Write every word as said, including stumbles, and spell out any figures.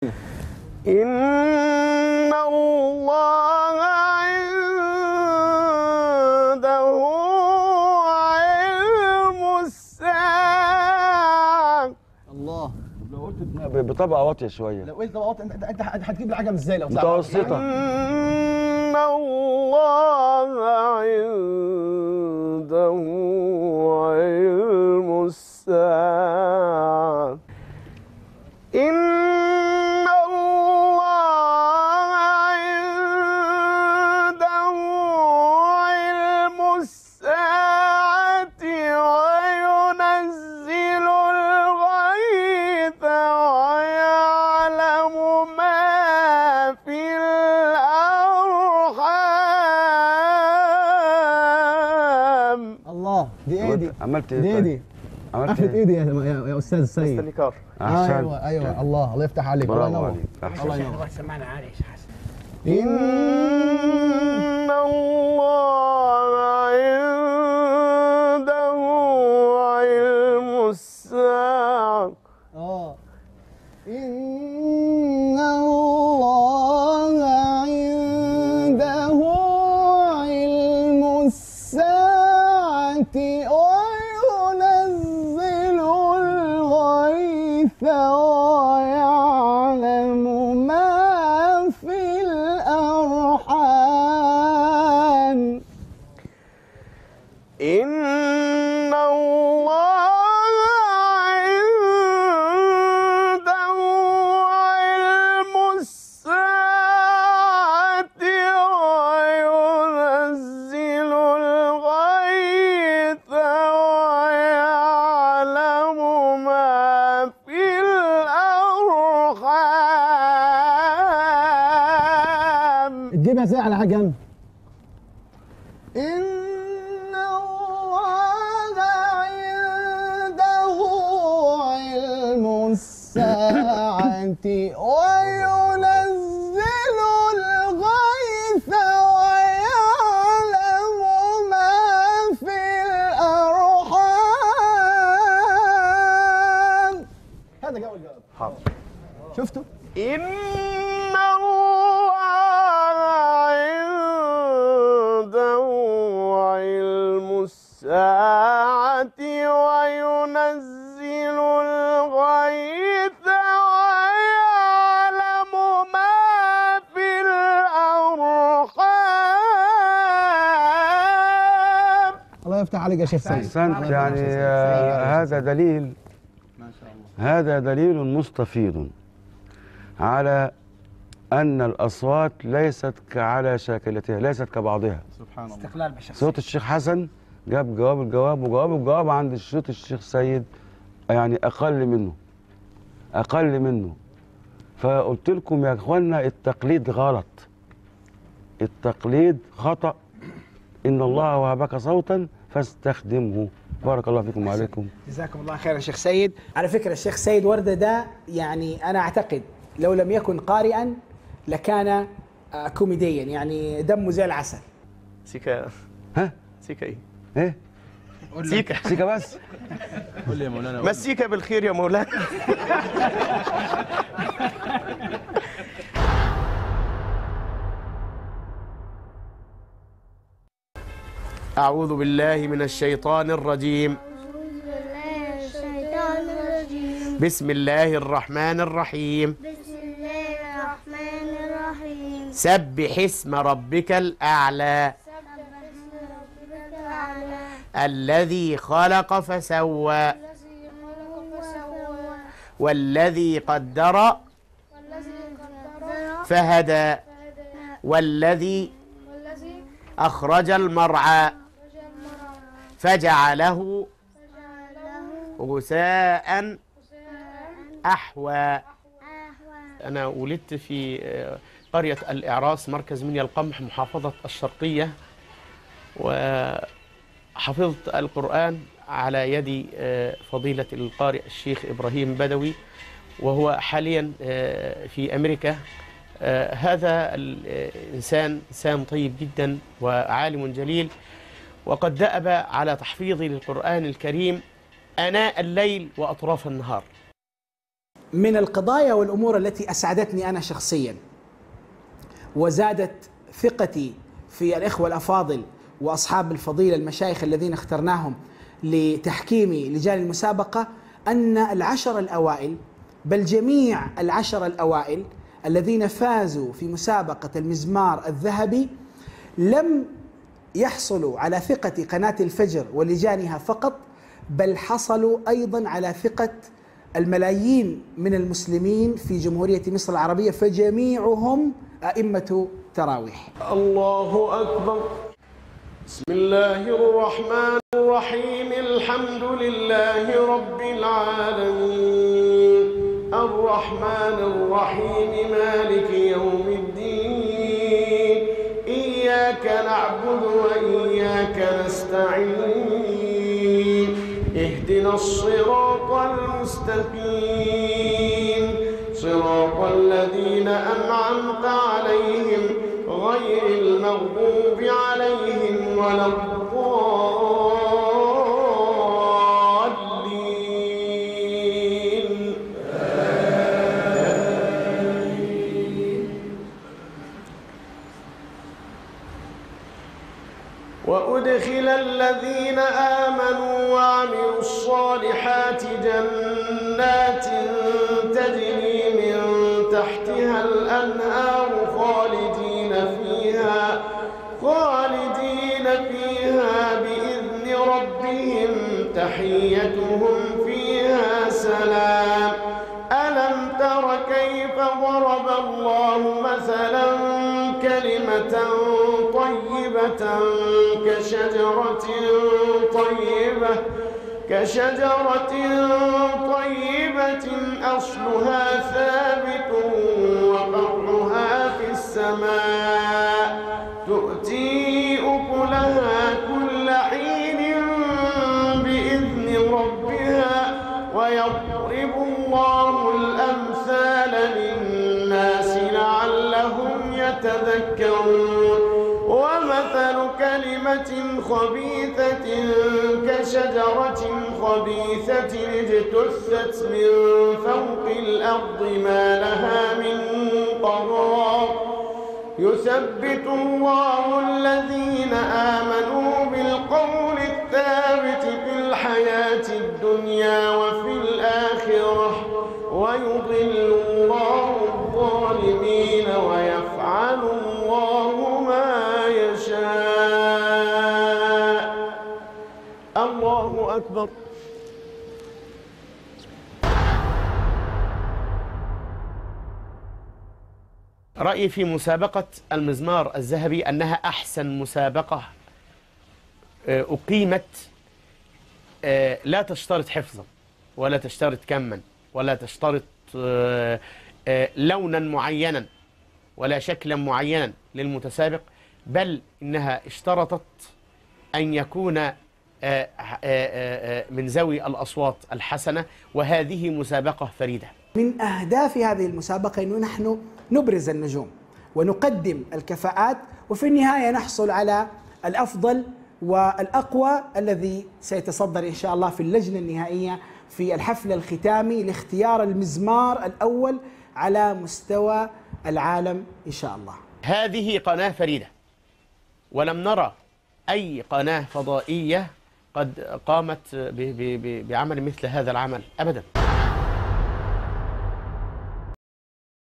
إن الله عنده علم الساعة. الله. لو قلت بطبقة واطية شوية. لو قلت طبقة واطية انت انت هتجيب العجم ازاي لو متوسطة؟ إن الله عنده علم الساعة. إن الله عنده علم الساعة وينزل الغيث ويعلم ما في الأرحام. الله. دي ايه دي؟ عملت ايه؟ دي ايه دي؟ عملت قفلت ايه دي يا يا استاذ السيد؟ استنكار. ايوه ايوه. الله الله يفتح عليك. الله ينور. الله ينور. سمعنا عالي يا شيخ حسن. إن الله عنده علم الساعة. اه. إن الله عنده علم الساعة وينزل الغيث ويعلم ما في الأرحام. إن الله عنده علم الساعة وينزل الغيث ويعلم ما في الأرحام. تجيبها ازاي على عجم؟ إن الله عنده علم الساعة وينزل الغيث ويعلم ما في الأرحام. هذا جو الجواب. حاضر. شفتوا؟ إن الله عنده علم الساعة وينزل الغيث ويعلم ما في الأرحام. الله يفتح عليك يا شيخ سيد. أحسنت. يعني آه هذا دليل، ما شاء الله. هذا دليل مستفيض على أن الأصوات ليست على شاكلتها، ليست كبعضها. سبحان الله. استقلال بشخص. صوت الشيخ حسن جاب جواب الجواب وجواب الجواب عند صوت الشيخ سيد يعني أقل منه، أقل منه. فقلت لكم يا إخوانا التقليد غلط، التقليد خطأ. إن الله وهبك صوتا فاستخدمه. بارك الله فيكم وعليكم. جزاكم الله خير يا شيخ سيد. على فكرة الشيخ سيد وردة ده يعني أنا أعتقد لو لم يكن قارئا لكان كوميديا، يعني دمه زي العسل. سيكا. ها؟ سيكا إيه؟ إيه؟ سيكا. سيكا بس؟ قول لي يا مولانا. مسيكا بالخير يا مولانا. أعوذ بالله من الشيطان الرجيم. بسم الله الرحمن الرحيم. بسم الله الرحمن الرحيم. سبح اسم ربك الأعلى الذي خلق فسوى والذي قدر فهدى والذي أخرج المرعى فجعله غثاء أحوى. أنا ولدت في قرية الإعراس مركز منيا القمح محافظة الشرقية، وحفظت القرآن على يد فضيلة القارئ الشيخ إبراهيم بدوي، وهو حاليا في أمريكا. هذا الإنسان إنسان طيب جدا وعالم جليل، وقد دأب على تحفيظي للقرآن الكريم آناء الليل وأطراف النهار. من القضايا والأمور التي أسعدتني أنا شخصيا وزادت ثقتي في الإخوة الأفاضل وأصحاب الفضيلة المشايخ الذين اخترناهم لتحكيم لجان المسابقة أن العشر الأوائل، بل جميع العشر الأوائل الذين فازوا في مسابقة المزمار الذهبي لم يحصلوا على ثقة قناة الفجر ولجانها فقط، بل حصلوا أيضا على ثقة الملايين من المسلمين في جمهورية مصر العربية، فجميعهم أئمة تراويح. الله أكبر. بسم الله الرحمن الرحيم. الحمد لله رب العالمين الرحمن الرحيم مالك يوم الدين إياك نعبد وإياك نستعين اهدنا الصراط المستقيم صراط الذين أنعمت عليهم غير المغضوب عليهم ولا الضالين. وأدخل الذين آمنوا وعملوا الصالحات جنات تجري من تحتها الأنهار خالدين فيها خالدين فيها بإذن ربهم تحيتهم فيها سلام. ألم تر كيف ضرب الله مثلا كلمة طيبة كشجرة طيبة كشجرة طيبة أصلها ثابت وفرعها في السماء تؤتي أكلها كل حين بإذن ربها ويضرب الله الأمثال للناس لعلهم يتذكرون. ومثل كلمة خبيثة كشجرة خبيثة اجتثت من فوق الأرض ما لها من قرار يثبت الله الذين آمنوا بالقول الثابت في الحياة الدنيا وفي الآخرة ويضل الله الظالمين ويفعل الله ما يشاء. الله أكبر. رأيي في مسابقة المزمار الذهبي أنها أحسن مسابقة أقيمت، لا تشترط حفظا ولا تشترط كما ولا تشترط لونا معينا ولا شكلا معينا للمتسابق، بل إنها اشترطت أن يكون من ذوي الأصوات الحسنة، وهذه مسابقة فريدة. من أهداف هذه المسابقة أنه نحن نبرز النجوم ونقدم الكفاءات، وفي النهاية نحصل على الأفضل والأقوى الذي سيتصدر إن شاء الله في اللجنة النهائية في الحفل الختامي لاختيار المزمار الأول على مستوى العالم إن شاء الله. هذه قناة فريدة، ولم نرى أي قناة فضائية قد قامت بعمل مثل هذا العمل أبدا.